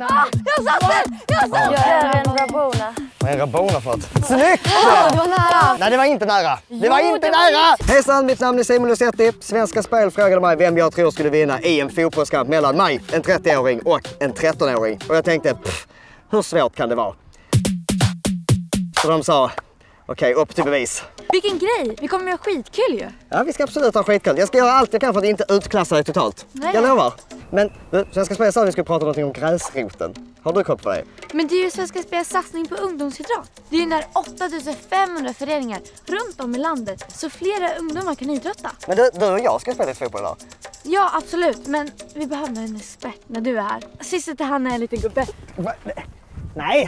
Jag satt den! Jag gör en Rabona. Vad är en Rabona för något? Snyggt! Det var nära. Nej, det var inte nära. Det var inte nära! Hejsan, mitt namn är Simon Lusetti. Svenska Spel frågade mig vem jag tror skulle vinna i en fotbollskamp mellan mig, en 30-åring och en 13-åring. Och jag tänkte, hur svårt kan det vara? Så de sa, okej, upp till bevis. Vilken grej! Vi kommer göra skitkul ju. Ja, vi ska absolut ha skitkul. Jag ska göra allt jag kan för att inte utklassa dig totalt. Nej. Jag lovar. Men Svenska Spel sa att vi skulle prata någonting om gräsroten. Har du koll på det? Men det är ju Svenska Spels satsning på ungdomsidrott. Det är ju när 8500 föreningar runt om i landet så flera ungdomar kan idrotta. Men du och jag ska spela lite fotboll idag. Ja, absolut. Men vi behöver en expert när du är här. Sist till Hanna är en liten gubbe. Va? Nej!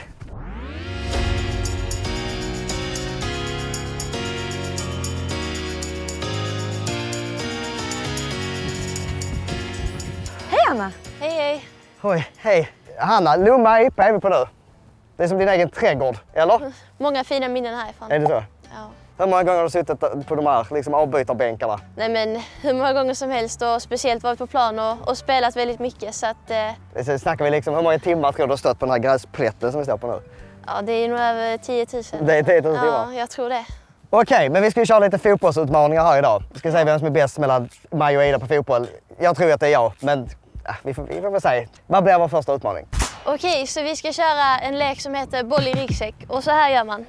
Hej Anna! Hej hej! Oj, hej. Hanna, Lomma IP är vi på nu. Det är som din egen trädgård, eller? Många fina minnen härifrån. Är det så? Ja. Hur många gånger har du suttit på de här liksom, avbytarbänkarna? Nej men hur många gånger som helst och speciellt varit på plan och spelat väldigt mycket så att... Så snackar vi liksom, hur många timmar tror du har stått på den här gräsplätten som vi står på nu? Ja, det är nog över 10 000. Det är 10 000 timmar? Ja, jag tror det. Okej, men vi ska ju köra lite fotbollsutmaningar här idag. Vi ska se vem som är bäst mellan mig och Ida på fotboll. Jag tror att det är jag, men vi får väl säga. Vad blir vår första utmaning? Okej, så vi ska köra en lek som heter boll i ryggsäck och så här gör man.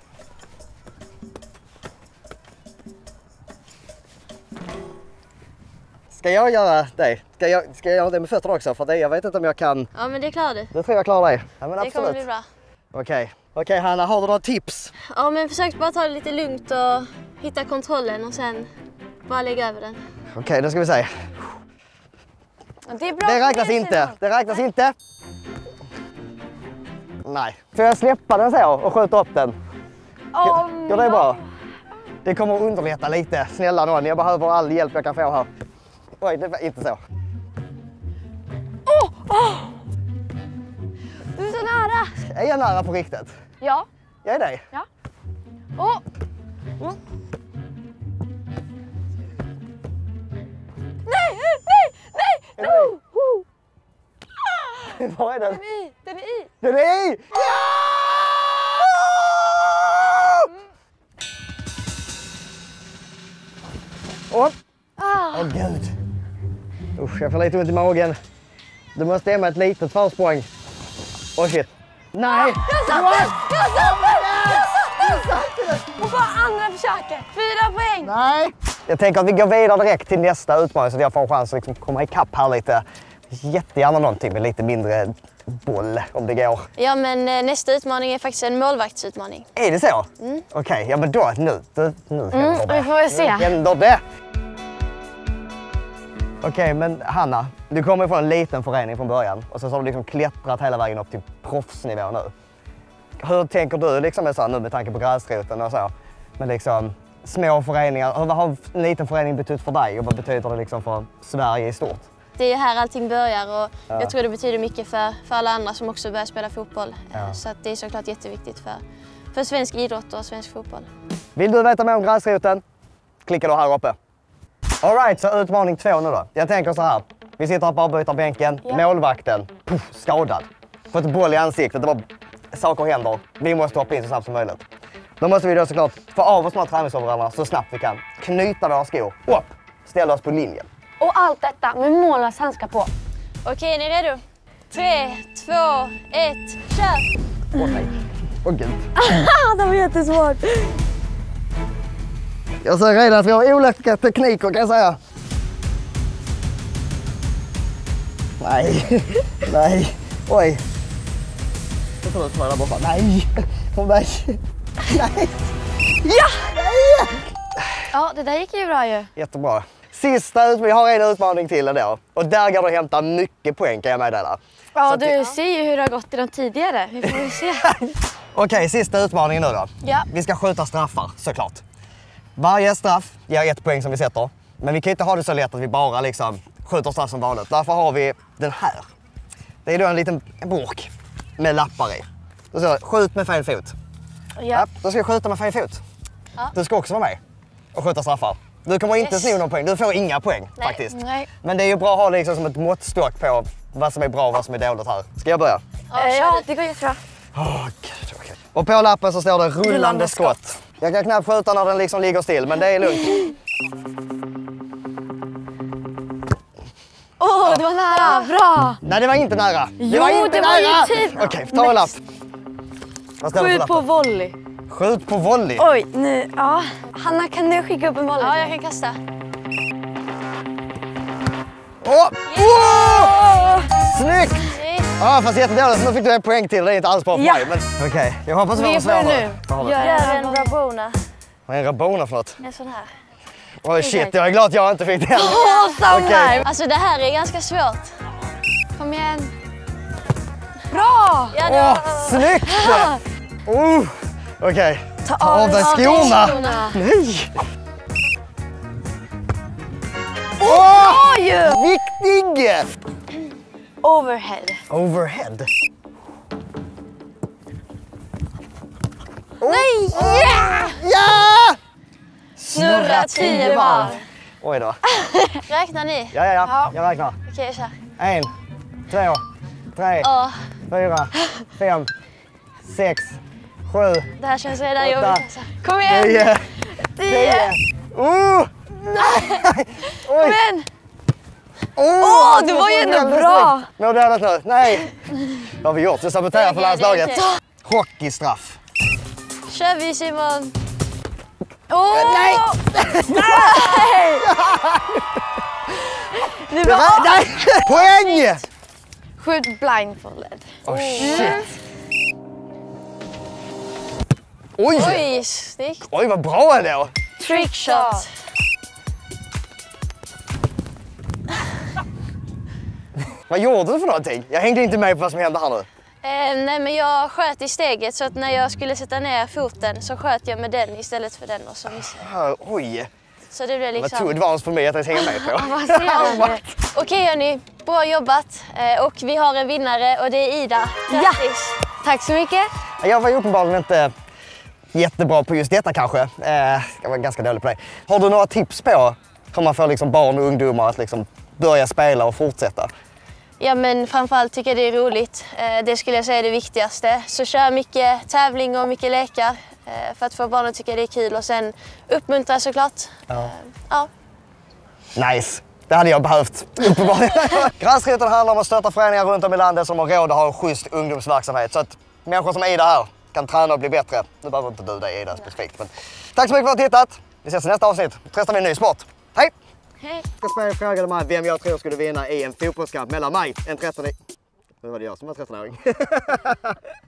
Ska jag göra det? Ska jag göra det med fötterna också? För det, jag vet inte om jag kan... Ja, men det klarar du. Det tror jag klarar det. Ja, men Det kommer bli absolut. bra. Okej, Hanna, har du några tips? Ja, men försök bara ta det lite lugnt och hitta kontrollen och sen bara lägga över den. Okej, då ska vi se. Det är bra. Det räknas inte. Det räknas inte. Nej. Får jag släppa den så och skjuta upp den? Går det bra? Det kommer att underlätta lite. Snälla någon, jag behöver all hjälp jag kan få här. Oj, det var inte så. Du är så nära! Är jag nära på riktigt? Ja. Jag är det? Ja. Nej! Var är den? Den är i! Den är i! Ja! Åh gud. Usch, jag får lite ont i magen. Du måste ge mig ett litet försprång. Åh shit. Nej! Jag satt den! Jag satt den! Och bara andra försöket. 4 poäng! Nej! Jag tänker att vi går vidare direkt till nästa utmaning så att jag får en chans att liksom komma ikapp här lite. Jättegärna någonting med lite mindre boll om det går. Ja, men nästa utmaning är faktiskt en målvaktsutmaning. Är det så? Okej, ja men då nu händer det. Vi får väl se. Nu händer det. Okej, men Hanna, du kommer från en liten förening från början och så har du liksom klättrat hela vägen upp till proffsnivå nu. Hur tänker du liksom med, så här, nu med tanke på gräsroten och så, men liksom små föreningar, vad har en liten förening betytt för dig och vad betyder det liksom för Sverige i stort? Det är här allting börjar och jag tror det betyder mycket för alla andra som också börjar spela fotboll. Så att det är såklart jätteviktigt för svensk idrott och svensk fotboll. Vill du veta mer om gräsroten? Klicka då här uppe. Alright, så utmaning 2 nu då. Jag tänker så här. Vi sitter här på avbytarbänken. Målvakten, skadad. Fått boll i ansiktet, det var saker händer. Vi måste hoppa in så snabbt som möjligt. Då måste vi då såklart få av oss de här träningsoverallerna så snabbt vi kan. Knyta våra skor upp, ställa oss på linjen. Och allt detta med målvaktshandskar på. Okej, är ni redo? 3, 2, 1, kör! Åh nej. Åh gud. Det var jättesvårt. Jag ser redan att vi har olika tekniker kan jag säga. Nej. Nej. Oj. Det får du ta där borta. Nej. Nej. Nej. Ja! Nej! Ja, det där gick ju bra ju. Jättebra. Sista vi har en utmaning till då. Och där går det att hämta mycket poäng kan jag meddela. Ja, du ser ju hur det har gått i de tidigare. Vi får ju se. Okej, sista utmaningen nu då. Ja. Vi ska skjuta straffar såklart. Varje straff ger 1 poäng som vi sätter. Men vi kan inte ha det så lätt att vi bara liksom skjuter straff som vanligt. Därför har vi den här. Det är då en liten burk med lappar i. Då ska skjut med fel fot. Ja, då ska jag skjuta med fel fot. Ja. Du ska också vara med och skjuta straffar. Du kommer inte sno någon poäng. Du får inga poäng faktiskt. Nej. Men det är ju bra att ha liksom som ett måttstock på vad som är bra och vad som är dåligt här. Ska jag börja? Ja, det går jättebra. Gud, okej. Och på lappen så står det rullande skott. Jag kan knappt skjuta när den liksom ligger still, men det är lugnt. Det var nära. Bra. Nej, det var inte nära. Jo, det var ju typ. Okej, ta en lapp. Vad står det Skjut på på lappen? volley. Skjut på volley. Oj, nu. Ja. Hanna, kan du skicka upp en volley? Ja, jag kan kasta. Snyggt! Ja, fast jättedåligt. Nu fick du en poäng till. Det är inte alls bra för mig. Men okej, jag hoppas vi Vi har får svårt nu. nu. Gör en rabona. Vad är en rabona för något? En sån här. Oj, shit. Jag är glad att jag inte fick den. Samma. Alltså det här är ganska svårt. Kom igen. Bra! Ja, då. Snyggt! Okej. Ta av dig skorna. Nej! Oj! Viktig! Overhead. Overhead. Nej! Ja! Snurra 10 varv. Oj då. Räknar ni? Ja. Jag räknar. Okej, kör. 1, 2, 3, Åh, 4, 5, 6, 7, det här känns redan 8, jobbigt. Alltså. Kom igen! 9, 10! 10. Nej! Kom igen! Det var ju ändå bra. Mår du dåligt nu? Nej. Vad har vi gjort? Vi saboterar för landslaget. okej. Hockeystraff. Kör vi, Simon. Nej! Det var... Nej! Poäng! Skjut blindfolded. Shit. Oj! Oj, snyggt. Oj, vad bra ändå. Trickshot. Vad gjorde du för någonting? Jag hängde inte med på vad som hände här nu. Nej, men jag sköt i steget så att när jag skulle sätta ner foten så sköt jag med den istället för den och så missade jag. Oj, Så det blev vad liksom... tog advance för mig att jag hänga med på. Okej hörni, bra jobbat. Och vi har en vinnare och det är Ida. Grattis! Tack så mycket. Jag var ju uppenbarligen inte jättebra på just detta kanske. Jag var ganska dålig på det. Har du några tips på hur man får liksom barn och ungdomar att liksom börja spela och fortsätta? Ja, men framförallt tycker jag det är roligt. Det skulle jag säga är det viktigaste. Så kör mycket tävling och mycket lekar för att få barnen att tycka det är kul och sen uppmuntra såklart. Ja. Nice. Det hade jag behövt, uppenbarligen. Gräsroten handlar om att stötta föreningar runt om i landet som har råd att ha en schysst ungdomsverksamhet. Så att människor som Ida här kan träna och bli bättre. Nu behöver inte du det, Ida, specifikt. Men tack så mycket för att du har tittat. Vi ses i nästa avsnitt. Då testar vi en ny sport. Hej! Hej! Jag ska fråga mig vem jag tror skulle vinna i en fotbollskamp mellan mig, en 13-åring. Det var det jag som var 13-åring.